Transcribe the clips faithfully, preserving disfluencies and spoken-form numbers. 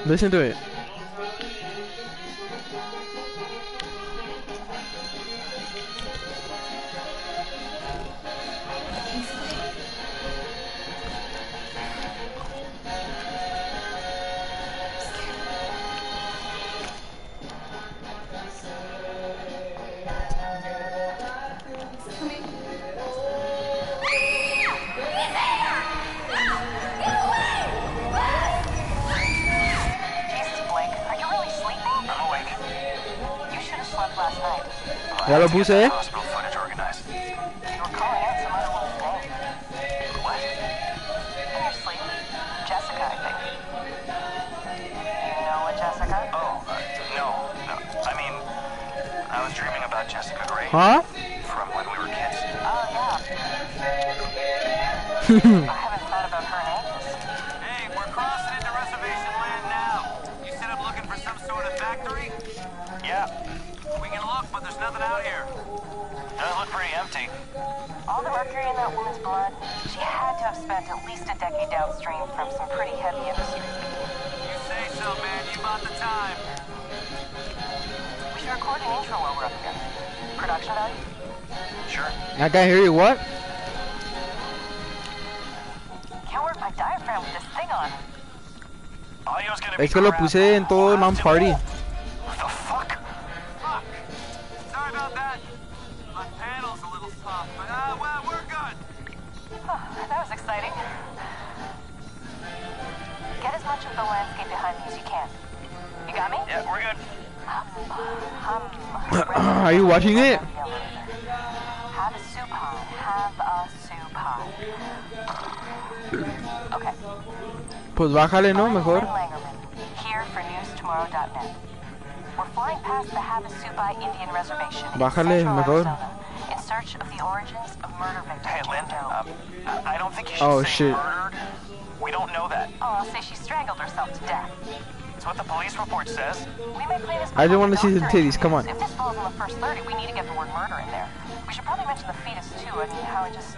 Listen to it. Ya lo puse, ¿eh? Huh? From when we were kids. Oh, yeah. I haven't thought about her in ages. Hey, we're crossing into reservation land now. You said I'm looking for some sort of factory? Yeah. We can look, but there's nothing out here. Does look pretty empty. All the mercury in that woman's blood, she had to have spent at least a decade downstream from some pretty heavy industry. You say so, man. You bought the time. We should record an intro while we're up here. Production value? Sure. I can't hear you. What? Can't work my diaphragm with this thing on. Audio's gonna Es que lo puse en todo non party. What the fuck? Fuck. Sorry about that. My panel's a little soft, but uh, well, we're good. Oh, that was exciting. Get as much of the landscape behind me as you can. You got me? Yeah, we're good. Um, um, Are you watching it? Have a soup pod. Have a soup pod. Okay. Pues bájale, ¿no? Mejor. Here for news tomorrow dot net. We're flying past the Havasupai Indian Reservation Bájale, in mejor. Arizona in search of the origins of murder victims. Hey, Lynn, um, I don't think you should Oh, say shit. murdered. We don't know that. Oh, I'll say she strangled herself to death. That's what the police report says. We may play this I just want to see the doctor titties. Come on. If this falls in the first thirty, we need to get the word murder in there. We should probably mention the fetus too. I mean, how it just...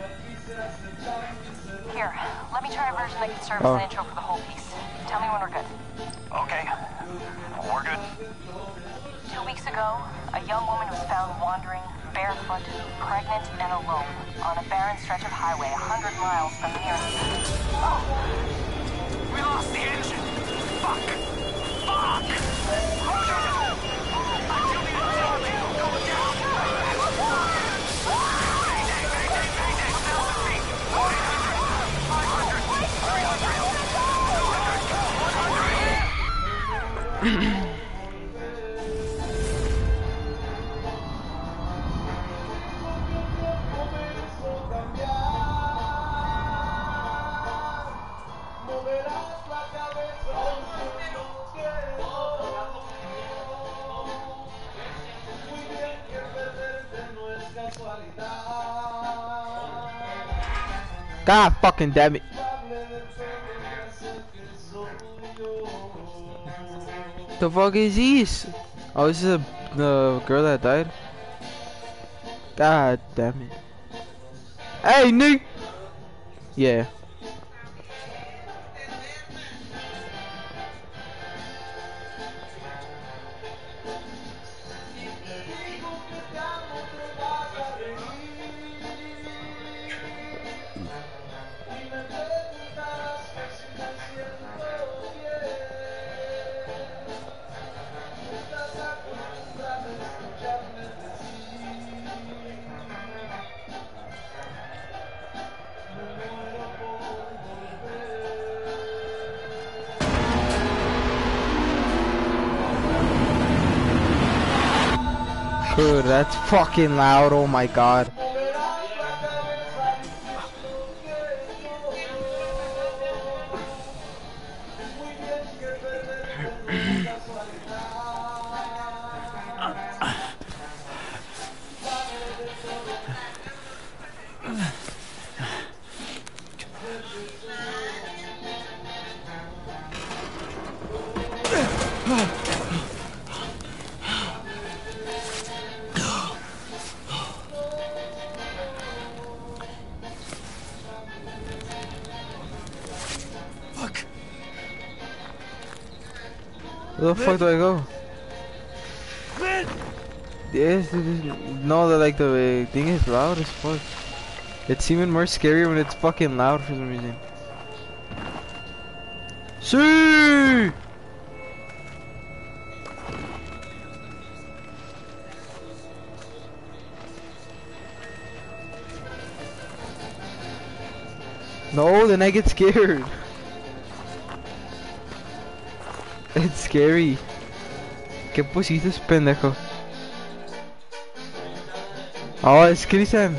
Here, let me try a version that can serve Oh. as an intro for the whole piece. Tell me when we're good. Okay. We're good. Two weeks ago, a young woman was found wandering, barefoot, pregnant, and alone on a barren stretch of highway a hundred miles from the nearest... Oh! We lost the engine! Fuck! Fuck! God fucking damn it. The fuck is this? Oh, this is a, the girl that died? God damn it. Hey, Nick! Yeah. Dude, that's fucking loud, oh my god. Where the fuck do I go? Lynn! Yes, it is. No, the like the uh, thing is loud as fuck. It's even more scary when it's fucking loud for some reason. See! No, then I get scared. It's scary. ¿Qué pusiste, pendejo? Oh, it's Christian.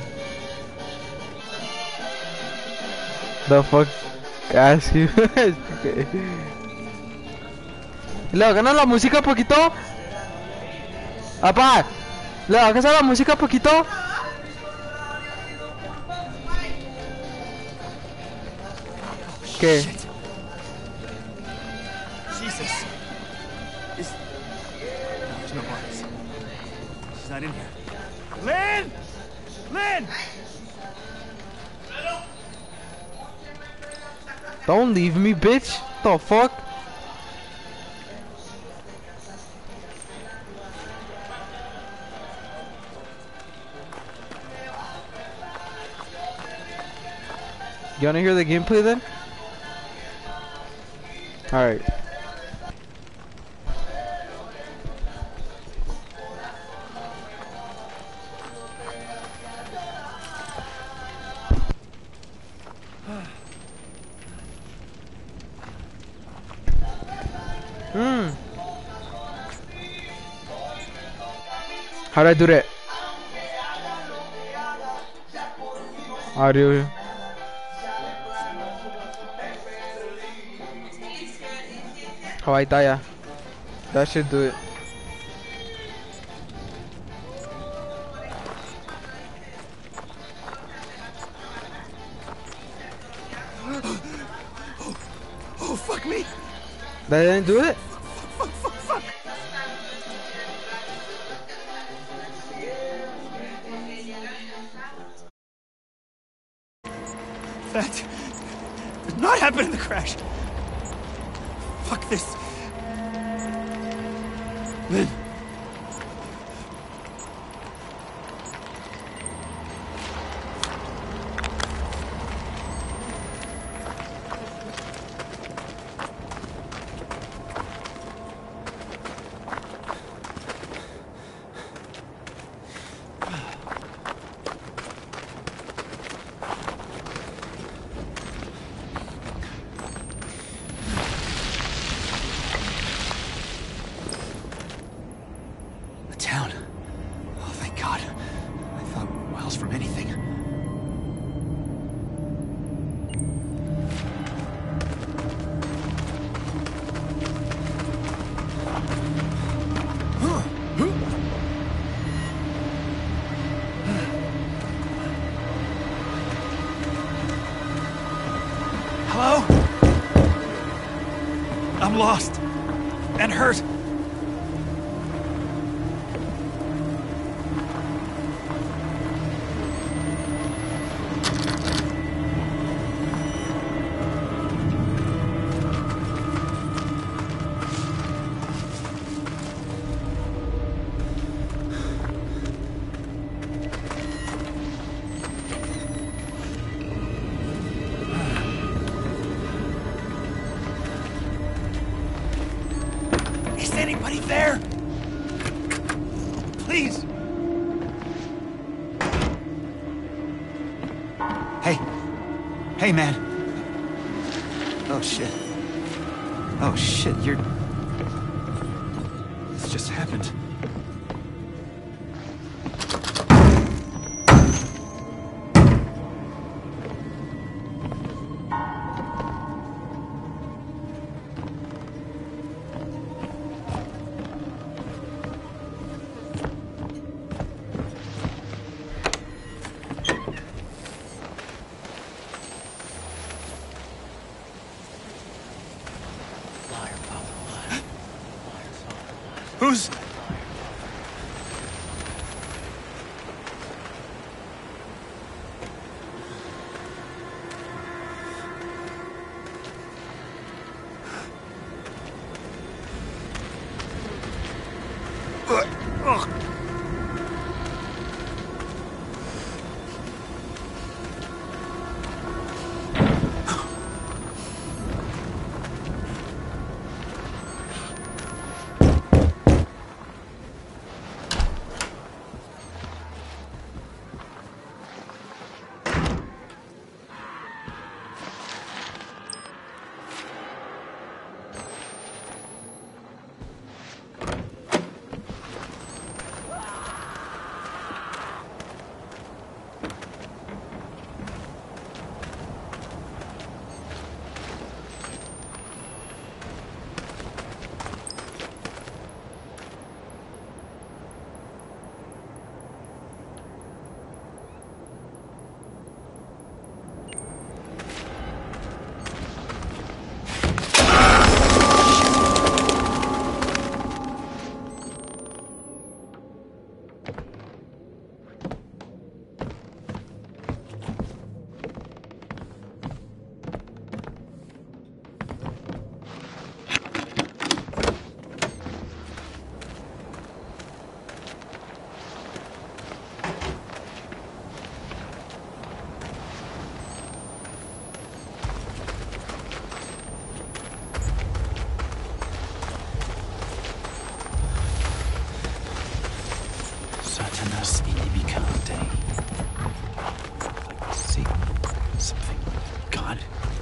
The fuck? Ask you. ¿Le bajas la música poquito? Apá, ¿le bajas la música poquito? ¿Qué? Shit. Jesus. Is... No, there's no bodies. She's not in here. Lynn! Lynn! Don't leave me, bitch. The fuck? You wanna hear the gameplay then? Alright. Hmm. How'd I do that? Audio. Oh, ahí está ya. That should do it. Oh, oh, fuck me! That didn't do it? Fuck, fuck, fuck! That did not happen in the crash. Fuck this. Lynn. Town. Oh, thank God. I thought miles from anything. Hello? I'm lost. And hurt. Is anybody there? Please. Hey. Hey, man. Oh, shit. Oh, shit, you're... This just happened. Who's... Satanas inhibicante. Like Satan, something. God.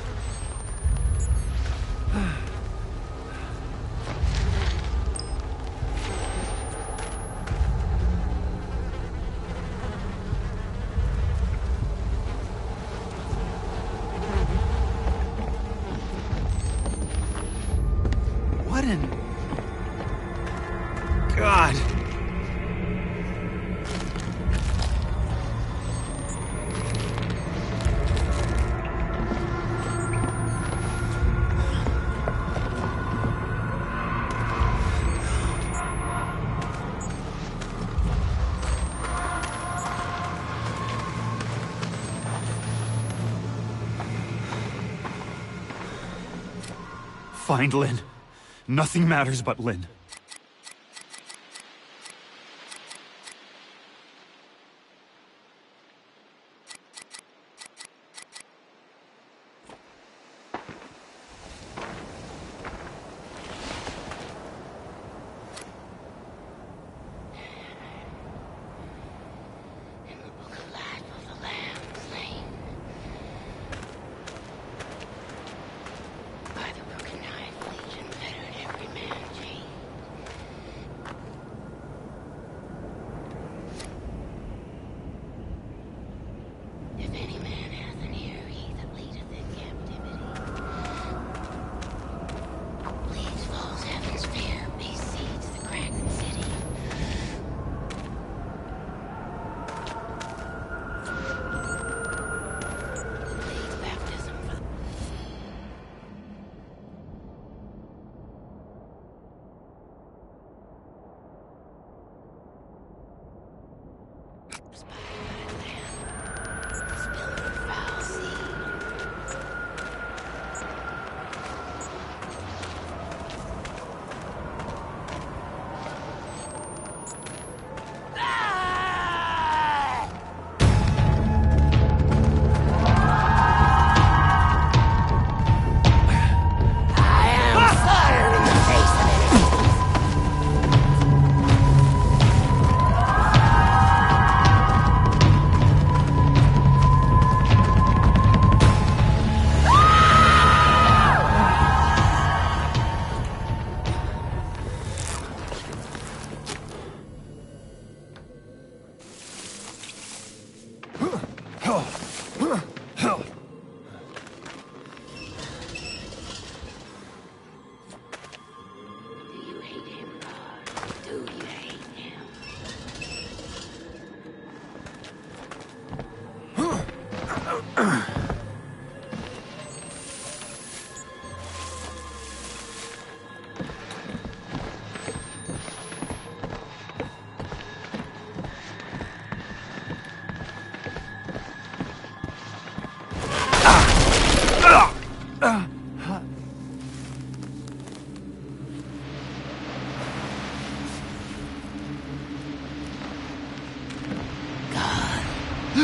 What in... God. Find Lynn. Nothing matters but Lynn.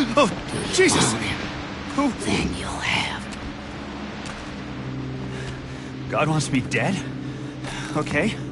Oh, Jesus! Who? Then you'll have. God wants me dead? Okay.